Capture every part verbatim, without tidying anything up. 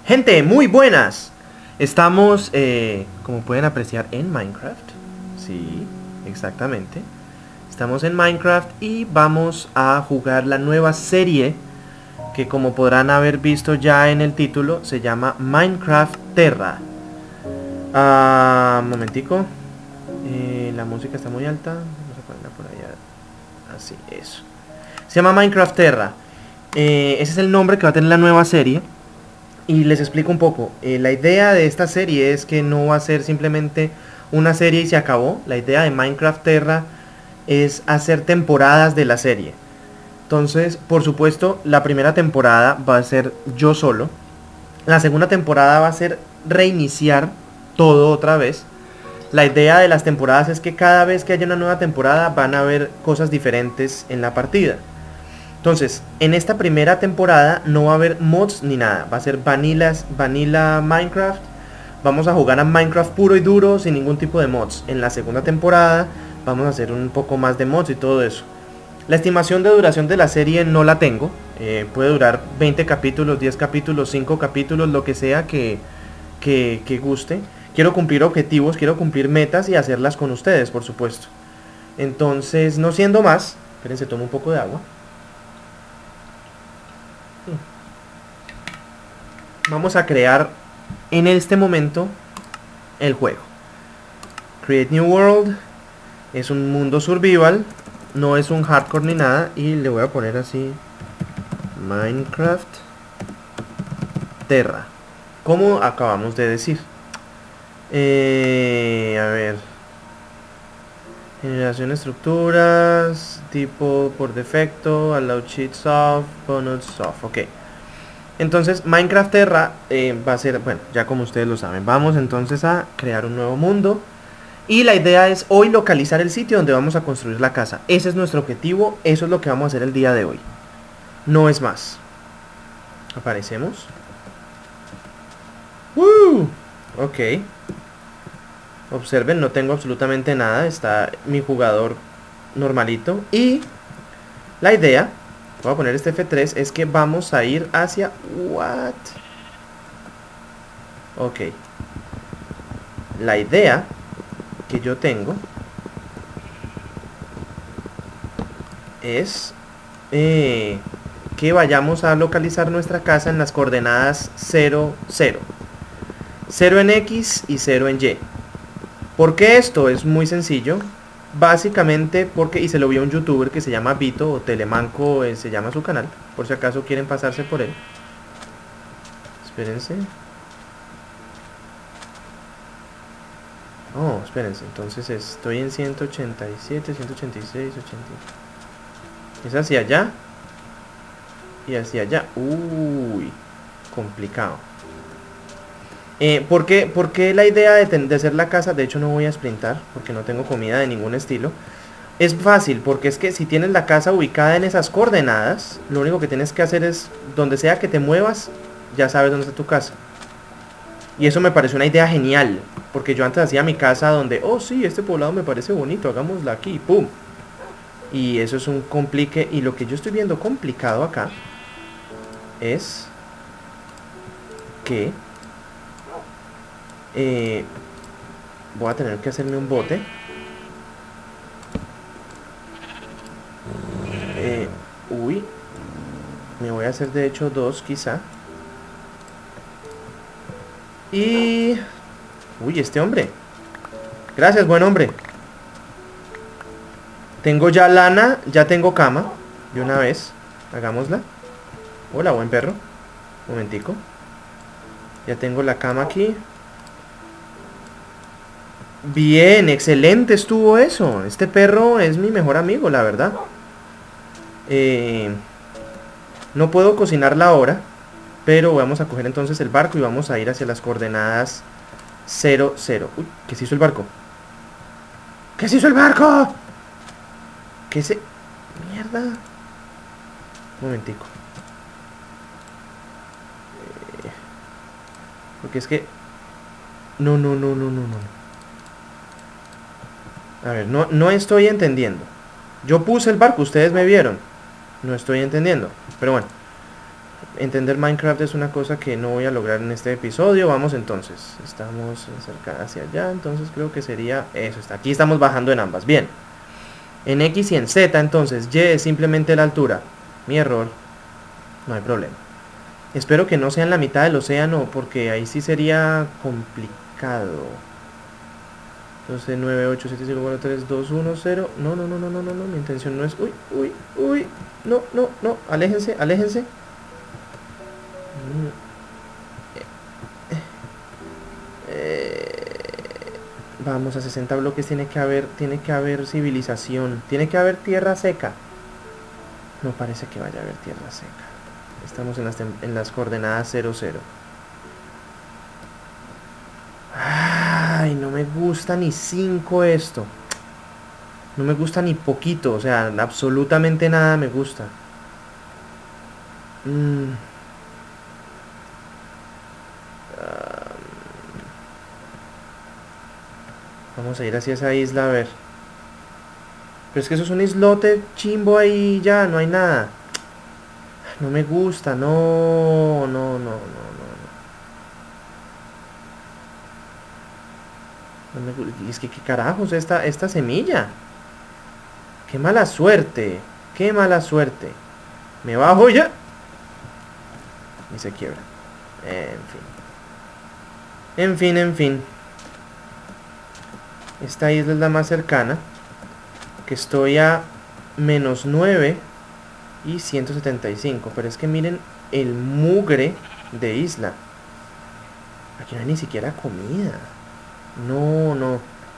Gente, muy buenas. Estamos, eh, como pueden apreciar, en Minecraft. Sí, exactamente. Estamos en Minecraft y vamos a jugar la nueva serie que, como podrán haber visto ya en el título, se llama Minecraft Terra. Ah, momentico. Eh, la música está muy alta. Vamos a ponerla por allá. Así, eso. Se llama Minecraft Terra. Eh, ese es el nombre que va a tener la nueva serie. Y les explico un poco. Eh, la idea de esta serie es que no va a ser simplemente una serie y se acabó. La idea de Minecraft Terra es hacer temporadas de la serie. Entonces, por supuesto, la primera temporada va a ser yo solo. La segunda temporada va a ser reiniciar todo otra vez. La idea de las temporadas es que cada vez que haya una nueva temporada van a haber cosas diferentes en la partida. Entonces, en esta primera temporada no va a haber mods ni nada. Va a ser vanilla, vanilla Minecraft. Vamos a jugar a Minecraft puro y duro sin ningún tipo de mods. En la segunda temporada vamos a hacer un poco más de mods y todo eso. La estimación de duración de la serie no la tengo. Eh, puede durar veinte capítulos, diez capítulos, cinco capítulos, lo que sea que, que, que guste. Quiero cumplir objetivos, quiero cumplir metas y hacerlas con ustedes, por supuesto. Entonces, no siendo más, espérense, tomo un poco de agua. Vamos a crear en este momento el juego. Create New World. Es un mundo survival. No es un hardcore ni nada. Y le voy a poner así Minecraft Terra, como acabamos de decir. eh, A ver, generación de estructuras, tipo por defecto, allow cheat soft, bonus soft. Ok. Entonces Minecraft Terra eh, va a ser, bueno, ya como ustedes lo saben. Vamos entonces a crear un nuevo mundo. Y la idea es hoy localizar el sitio donde vamos a construir la casa. Ese es nuestro objetivo, eso es lo que vamos a hacer el día de hoy. No es más. Aparecemos. ¡Woo! Ok. Observen, no tengo absolutamente nada. Está mi jugador normalito. Y la idea, voy a poner este F tres, es que vamos a ir hacia... ¿What? Ok. La idea que yo tengo es eh, que vayamos a localizar nuestra casa en las coordenadas cero, cero. cero en X y cero en Y. ¿Por qué esto? Es muy sencillo. Básicamente porque, y se lo vi a un youtuber que se llama Vito, o Telemanco, eh, se llama su canal, por si acaso quieren pasarse por él. Espérense. Oh, espérense, entonces estoy en ciento ochenta y siete, ciento ochenta y seis, ochenta. Es hacia allá y hacia allá. Uy, complicado. Eh, ¿por qué, ¿Por qué la idea de, de hacer la casa? De hecho no voy a sprintar porque no tengo comida de ningún estilo. Es fácil, porque es que si tienes la casa ubicada en esas coordenadas, lo único que tienes que hacer es, donde sea que te muevas, ya sabes dónde está tu casa. Y eso me pareció una idea genial, porque yo antes hacía mi casa donde, oh sí, este poblado me parece bonito, hagámosla aquí, pum. Y eso es un complique, y lo que yo estoy viendo complicado acá es que eh, voy a tener que hacerme un bote. Eh, uy, me voy a hacer de hecho dos quizá. Y... uy, este hombre. Gracias, buen hombre. Tengo ya lana, ya tengo cama. De una vez, hagámosla. Hola, buen perro. Momentico. Ya tengo la cama aquí. Bien, excelente estuvo eso. Este perro es mi mejor amigo, la verdad. Eh, no puedo cocinarla ahora, pero vamos a coger entonces el barco y vamos a ir hacia las coordenadas cero, cero. Uy, ¿qué se hizo el barco? ¿Qué se hizo el barco? ¿Qué se...? Mierda. Un momentico. Eh, porque es que... No, no, no, no, no, no. A ver, no, no estoy entendiendo. Yo puse el barco, ustedes me vieron. No estoy entendiendo, pero bueno. entender Minecraft es una cosa que no voy a lograr en este episodio. Vamos entonces, estamos cerca hacia allá, entonces creo que sería eso. Está. Aquí estamos bajando en ambas, bien. En X y en Z, entonces, Y es simplemente la altura. Mi error, no hay problema. Espero que no sea en la mitad del océano, porque ahí sí sería complicado. Entonces, nueve, ocho, siete, cinco, cuatro, tres, dos, uno, cero. No, no, no, no, no, no, no, mi intención no es... Uy, uy, uy. No, no, no, aléjense, aléjense. Eh, vamos, a sesenta bloques tiene que haber, tiene que haber civilización. Tiene que haber tierra seca. No parece que vaya a haber tierra seca. Estamos en las, en las coordenadas cero, cero. Ay, no me gusta ni cinco esto. No me gusta ni poquito. O sea, absolutamente nada me gusta. Mm. Vamos a ir hacia esa isla a ver. Pero es que eso es un islote chimbo ahí, ya, no hay nada. No me gusta, no, no, no, no, no. No me gusta. Es que qué carajos esta, esta semilla. Qué mala suerte, qué mala suerte. Me bajo ya. Y se quiebra. En fin. En fin, en fin. Esta isla es la más cercana. Que estoy a menos nueve y ciento setenta y cinco. Pero es que miren el mugre de isla. Aquí no hay ni siquiera comida. No, no.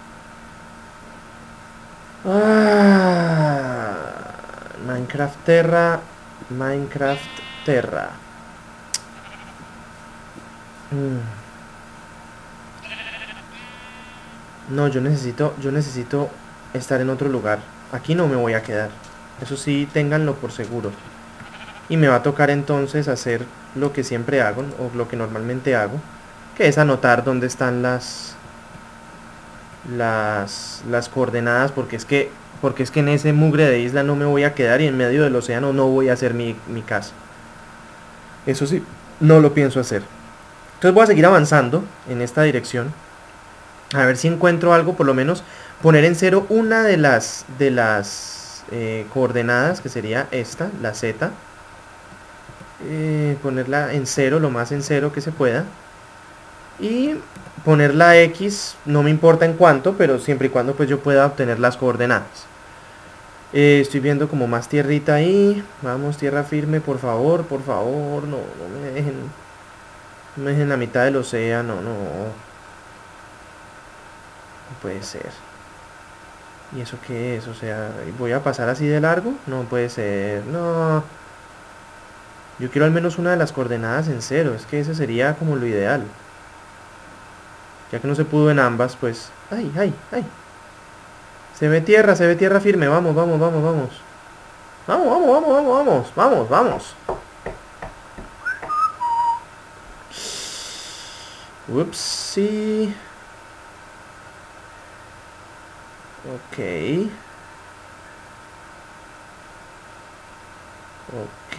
Ah, Minecraft Terra. Minecraft Terra. Mm. No, yo necesito, yo necesito estar en otro lugar. Aquí no me voy a quedar. Eso sí, ténganlo por seguro. Y me va a tocar entonces hacer lo que siempre hago, o lo que normalmente hago, que es anotar dónde están las las las coordenadas, porque es que porque es que en ese mugre de isla no me voy a quedar y en medio del océano no voy a hacer mi, mi casa. Eso sí, no lo pienso hacer. Entonces voy a seguir avanzando en esta dirección. A ver si encuentro algo, por lo menos poner en cero una de las de las eh, coordenadas, que sería esta, la Z. Eh, ponerla en cero, lo más en cero que se pueda. Y poner la X, no me importa en cuánto, pero siempre y cuando pues yo pueda obtener las coordenadas. Eh, estoy viendo como más tierrita ahí. Vamos, tierra firme, por favor, por favor. No, no me dejen. No me dejen la mitad del océano, no. No puede ser. ¿Y eso qué es? O sea, ¿voy a pasar así de largo? No puede ser, no. Yo quiero al menos una de las coordenadas en cero. Es que ese sería como lo ideal. Ya que no se pudo en ambas, pues... ¡Ay, ay, ay! Se ve tierra, se ve tierra firme. Vamos, vamos, vamos, vamos. Vamos, vamos, vamos, vamos, vamos. Vamos, vamos. Upsi. Ok. Ok.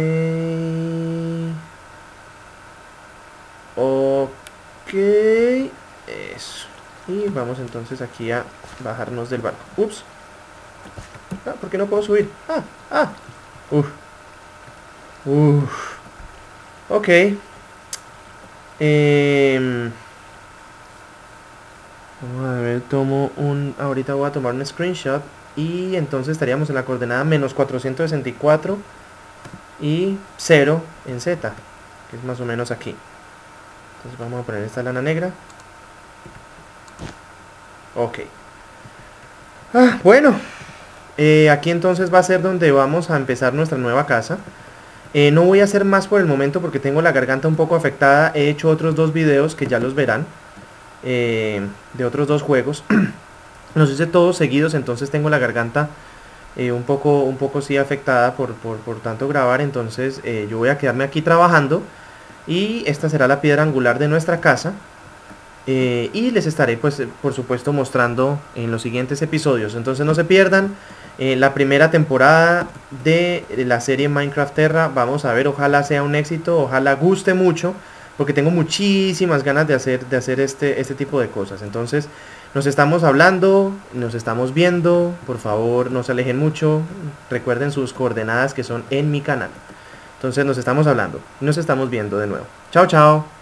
Ok. Eso. Y vamos entonces aquí a bajarnos del barco. Ups. Ah, ¿por qué no puedo subir? Ah, ah. Uf. Uf. Ok. Eh... Vamos a ver, tomo un... Ahorita voy a tomar un screenshot. Y entonces estaríamos en la coordenada menos cuatrocientos sesenta y cuatro y cero en Z, que es más o menos aquí. Entonces vamos a poner esta lana negra. Ok. Ah, bueno. Eh, aquí entonces va a ser donde vamos a empezar nuestra nueva casa. Eh, no voy a hacer más por el momento porque tengo la garganta un poco afectada. He hecho otros dos videos que ya los verán. Eh, de otros dos juegos. Los hice todos seguidos, entonces tengo la garganta eh, un poco un poco sí afectada por, por, por tanto grabar. Entonces eh, yo voy a quedarme aquí trabajando. Y esta será la piedra angular de nuestra casa. Eh, y les estaré pues por supuesto mostrando en los siguientes episodios. Entonces no se pierdan. eh, la primera temporada de la serie Minecraft Terra. Vamos a ver, ojalá sea un éxito, ojalá guste mucho, porque tengo muchísimas ganas de hacer, de hacer este, este tipo de cosas. Entonces, nos estamos hablando, nos estamos viendo, por favor no se alejen mucho, recuerden sus coordenadas que son en mi canal. Entonces nos estamos hablando, nos estamos viendo de nuevo. Chao, chao.